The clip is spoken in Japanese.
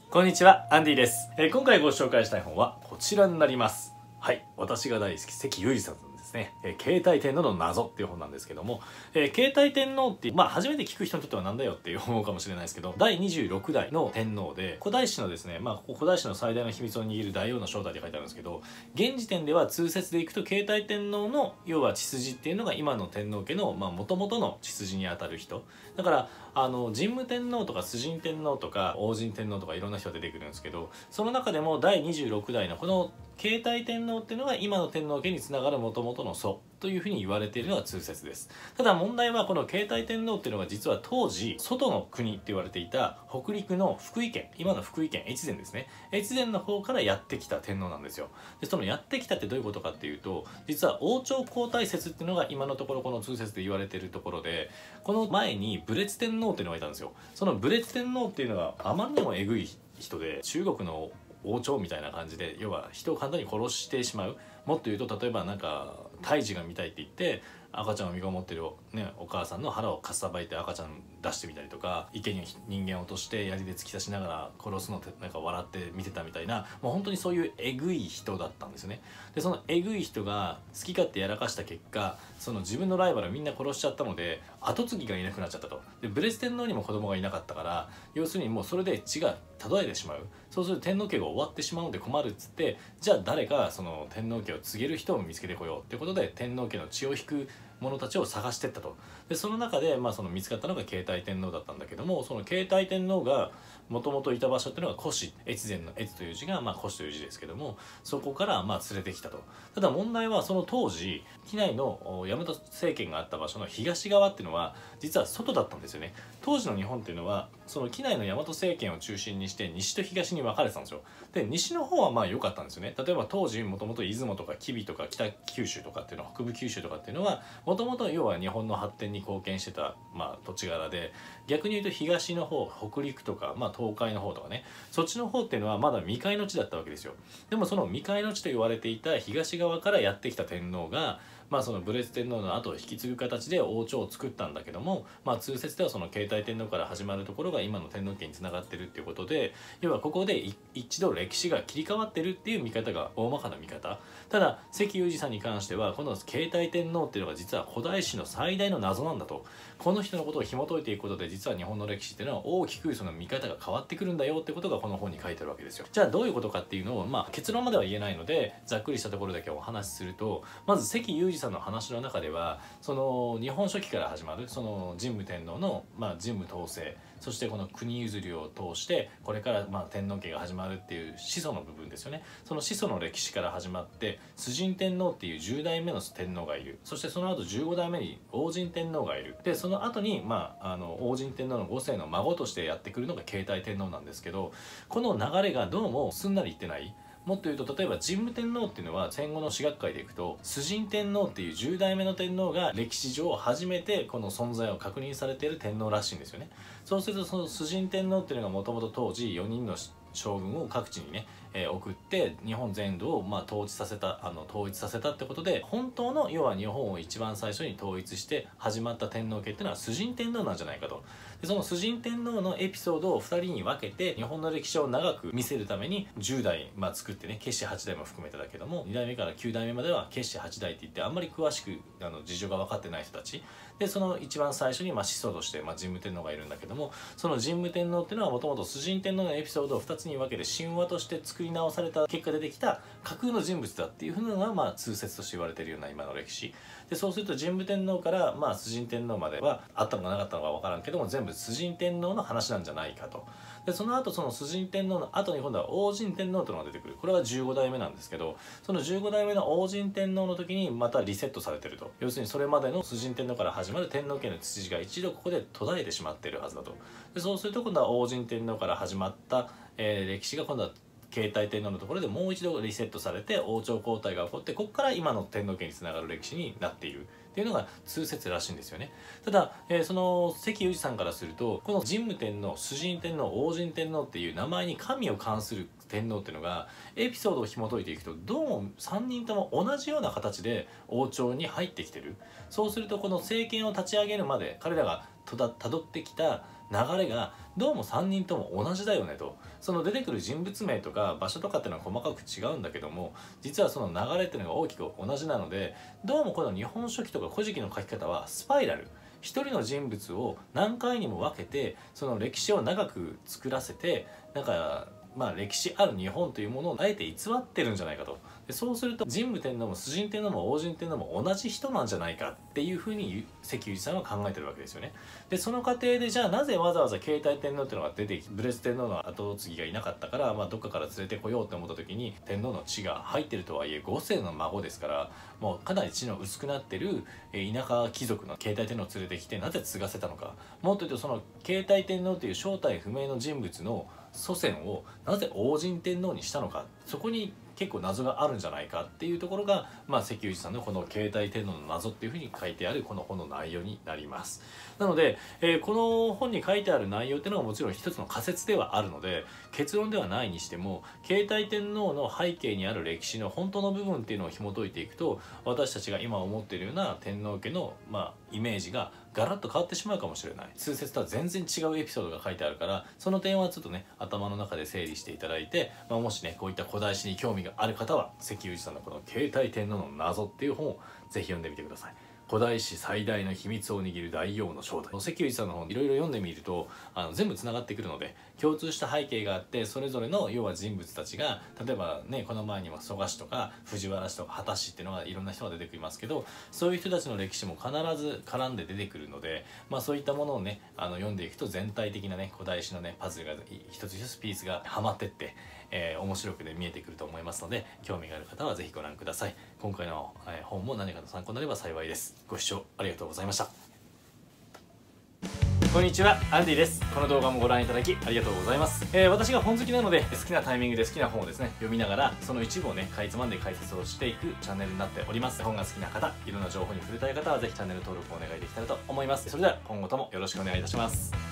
こんにちは、アンディです。今回ご紹介したい本はこちらになります。はい、私が大好き関裕二さんのですね、携帯天皇の謎っていう本なんですけども、携帯天皇って初めて聞く人にとってはなんだよって思うかもしれないですけど、第26代の天皇で古代史のですね、古代史の最大の秘密を握る大王の正体って書いてあるんですけど、現時点では通説でいくと携帯天皇の要は血筋っていうのが今の天皇家の元々の血筋にあたる人だから、神武天皇とか崇神天皇とか王神天皇とかいろんな人が出てくるんですけど、その中でも第26代のこの携帯天皇っていうのが今の天皇家につながる元々の祖というふうに言われているのが通説です。ただ問題はこの携帯天皇っていうのが実は当時外の国って言われていた北陸の福井県、今の福井県越前ですね、越前の方からやってきた天皇なんですよ。でそのやってきたってどういうことかっていうと、実は王朝交代説っていうのが今のところこの通説で言われているところで、この前に武烈天皇っていうのがいたんですよ。その武烈天皇っていうのがあまりにもえぐい人で、中国の王朝みたいな感じで、要は人を簡単に殺してしまう。もっと言うと、例えば胎児が見たいって言って赤ちゃんを身ごもってる、お母さんの腹をかっさばいて赤ちゃん出してみたりとか、池に人間を落として槍で突き刺しながら殺すのって笑って見てたみたいな、もう本当にそういうえぐい人だったんですよね。でそのえぐい人が好き勝手やらかした結果、その自分のライバルみんな殺しちゃったので跡継ぎがいなくなっちゃったと。で武烈天皇にも子供がいなかったから、要するにもうそれで血が途絶えてしまう。そうすると天皇家が終わってしまうので困るっつって、じゃあ誰かその天皇家を継げる人を見つけてこようっていうことで天皇家の血を引く者たちを探していったと。でその中で、その見つかったのが携帯天皇だったんだけども、その携帯天皇がもともといた場所っていうのが古市、越前の越という字が古市という字ですけども、そこから連れてきたと。ただ問題はその当時畿内の大和政権があった場所の東側っていうのは実は外だったんですよね。当時の日本っていうのはその畿内の大和政権を中心にして西と東に分かれてたんですよ。で西の方は良かったんですよね。例えば当時もともと出雲とか吉備とか北九州とかっていうのは、北部九州とかっていうのはもともと要は日本の発展に貢献してた、土地柄で、逆に言うと東の方北陸とか、東海の方とかね、そっちの方っていうのはまだ未開の地だったわけですよ。でもその未開の地と言われていた東側からやってきた天皇がその武烈天皇の後を引き継ぐ形で王朝を作ったんだけども、通説ではその携帯天皇から始まるところが今の天皇家につながってるっていうことで、要はここで一度歴史が切り替わってるっていう見方が大まかな見方。ただ関裕二さんに関してはこの携帯天皇っていうのが実は古代史の最大の謎なんだと。この人のことを紐解いていくことで実は日本の歴史っていうのは大きくその見方が変わってくるんだよってことがこの本に書いてあるわけですよ。じゃあどういうことかっていうのを結論までは言えないのでざっくりしたところだけお話しすると、まず関裕二さんの話の中ではその日本書紀から始まるその神武天皇の神武統制、そしてこの国譲りを通してこれから天皇家が始まるっていう始祖の部分ですよね。その始祖の歴史から始まって崇神天皇っていう10代目の天皇がいる。そしてその後15代目に王神天皇がいる。でその後に王神天皇の5世の孫としてやってくるのが携帯天皇なんですけど、この流れがどうもすんなりいってない。もっと言うと、例えば神武天皇っていうのは戦後の史学会でいくと崇神天皇っていう10代目の天皇が歴史上初めてこの存在を確認されている天皇らしいんですよね。そうするとその崇神天皇っていうのがもともと当時4人の将軍を各地にね、送って日本全土を統一させたってことで、本当の要は日本を一番最初に統一して始まった天皇家っていうのは崇神天皇なんじゃないかと。でその崇神天皇のエピソードを2人に分けて日本の歴史を長く見せるために10代作ってね、決して8代も含めてだけども2代目から9代目までは決して8代って言ってあんまり詳しく事情が分かってない人たちで、その一番最初に始祖として神武天皇がいるんだけども、その神武天皇っていうのはもともと崇神天皇のエピソードを2つに分けて神話として作り直された結果出てきた架空の人物だっていうふうなのが通説として言われているような今の歴史で、そうすると神武天皇から崇神天皇まではあったのかなかったのか分からんけども全部崇神天皇の話なんじゃないかと。でその後その崇神天皇の後に今度は王神天皇というのが出てくる。これは15代目なんですけど、その15代目の王神天皇の時にまたリセットされてると。要するにそれまでの崇神天皇から始まる天皇家の血筋が一度ここで途絶えてしまっているはずだと。でそうすると今度は王神天皇から始まった、歴史が今度は携帯天皇のところでもう一度リセットされて王朝交代が起こって、ここから今の天皇家につながる歴史になっているっていうのが通説らしいんですよね。ただ、その関裕二さんからするとこの神武天皇、崇神天皇、王神天皇っていう名前に神を冠する天皇っていうのがエピソードを紐解いていくとどうも3人とも同じような形で王朝に入ってきてる。そうするとこの政権を立ち上げるまで彼らがたどってきた流れがどうも3人とも同じだよねと。その出てくる人物名とか場所とかっていうのは細かく違うんだけども、実はその流れっていうのが大きく同じなので、どうもこの日本書紀とか古事記の書き方はスパイラル、一人の人物を何回にも分けてその歴史を長く作らせて、なんか歴史ある日本というものをあえて偽ってるんじゃないかと。でそうすると神武天皇も崇神天皇も王神天皇も同じ人なんじゃないかっていうふうに関裕二さんは考えてるわけですよね。でその過程で、じゃあなぜわざわざ継体天皇っていうのが出てきて、武烈天皇の後継ぎがいなかったから、どっかから連れてこようって思った時に、天皇の血が入ってるとはいえ5世の孫ですから、もうかなり血の薄くなってる田舎貴族の継体天皇を連れてきて、なぜ継がせたのか。もっと言うとその継体天皇という正体不明の人物の祖先をなぜ王神天皇にしたのか、そこに結構謎があるんじゃないかっていうところが、関裕二さんのこの継体天皇の謎っていうふうに書いてあるこの本の内容になります。なので、この本に書いてある内容っていうのはもちろん一つの仮説ではあるので結論ではないにしても、継体天皇の背景にある歴史の本当の部分っていうのを紐解いていくと、私たちが今思っているような天皇家のイメージがガラッと変わってしまうかもしれない。通説とは全然違うエピソードが書いてあるから、その点はちょっとね頭の中で整理していただいて、もしねこういった古代史に興味がある方は関裕二さんのこの継体天皇の謎っていう本をぜひ読んでみてください。古代史最大の秘密を握る大王の正体、関裕二さんの本いろいろ読んでみると全部つながってくるので、共通した背景があって、それぞれの要は人物たちが、例えばねこの前には蘇我氏とか藤原氏とか畑氏っていうのがいろんな人が出てきますけど、そういう人たちの歴史も必ず絡んで出てくるので、そういったものをね読んでいくと全体的なね古代史のねパズルが一つ一つピースがはまってって、面白くね見えてくると思いますので、興味がある方はぜひご覧ください。今回の本も何かの参考になれば幸いです。ご視聴ありがとうございました。こんにちは、アンディです。この動画もご覧いただきありがとうございます。私が本好きなので、好きなタイミングで好きな本をですね読みながら、その一部をねかいつまんで解説をしていくチャンネルになっております。本が好きな方、いろんな情報に触れたい方はぜひチャンネル登録をお願いできたらと思います。それでは今後ともよろしくお願いいたします。